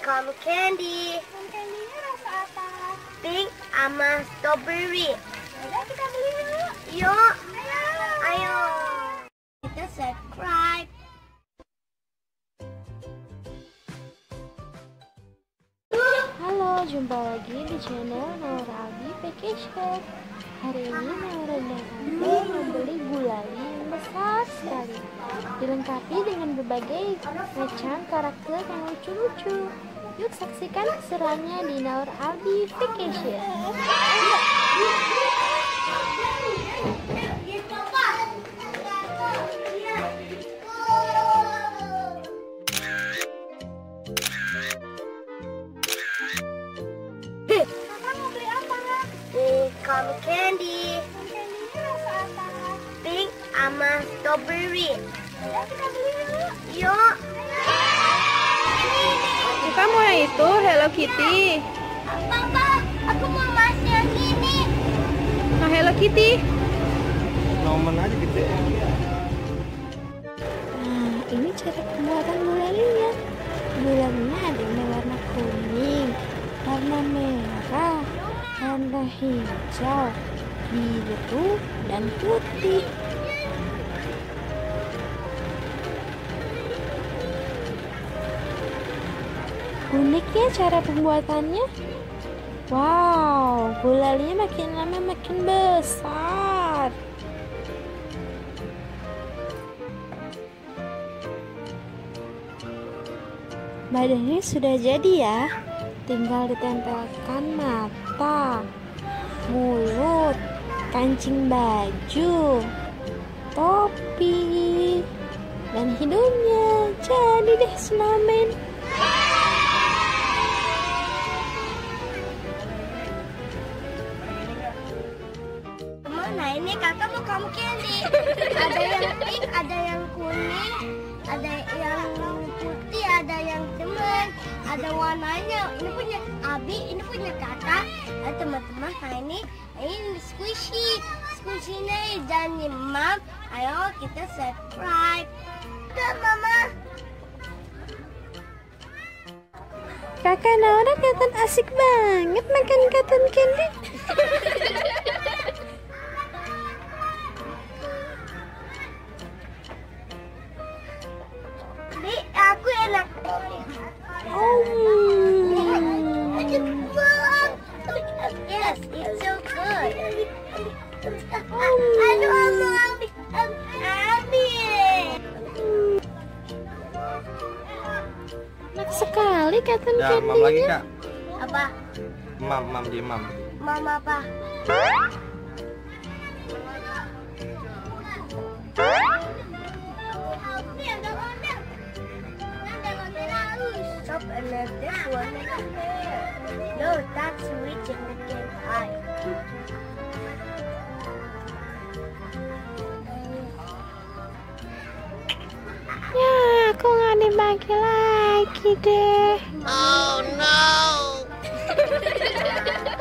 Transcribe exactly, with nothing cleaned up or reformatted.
Cotton candy. Cotton candy-nya rasa apa? Pink sama strawberry. Udah kita beli yuk. Yuk. Ayo. Ayo. Kita subscribe. Halo, jumpa lagi di channel Naura Aldi Vacation. Hari ini Naura dan Aldi membeli gulali yang besar sekali, dilengkapi dengan berbagai macam karakter yang lucu-lucu. Yuk saksikan keseruannya di Naura Aldi Vacation. Cotton candy. Cotton candy-nya rasa apa? Pink sama strawberry. Udah kita beli yuk. Yuk. Kita mau yang itu Hello Kitty. Papa, aku mau mas yang ini. Nah, Hello Kitty. Nomen aja gitu ya. Nah, ini cara pembuatan gulalinya. Gulalinya ada yang warna kuning, warna merah, warna hijau, biru, dan putih. Unik ya cara pembuatannya. Wow, gulalinya makin lama makin besar. Badannya sudah jadi ya. Tinggal ditempelkan mata, mulut, kancing baju, topi, dan hidungnya. Jadi deh snowman. Nah ini kakak mau kamu candy. Ada yang pink, ada yang kuning, ada yang putih, ada yang cemerlang, ada warnanya. Ini punya Abi, ini punya kakak. Nah, teman-teman, nah ini ini squishy, squishy-nya dan mam. Ayo kita subscribe. Dan mama. Kakak Naura kelihatan asik banget makan cotton candy. Bi, aku enak. Oh. Yes, it's so good. Aduh, Mama, Abi, Abi. Enak sekali cotton Ya, mam lagi candy-nya. kak. Apa? Mam, mam di mam. Mama apa? Stop another one. No, that's reaching the game high. Ya, aku nggak dibagi lagi deh. Oh no.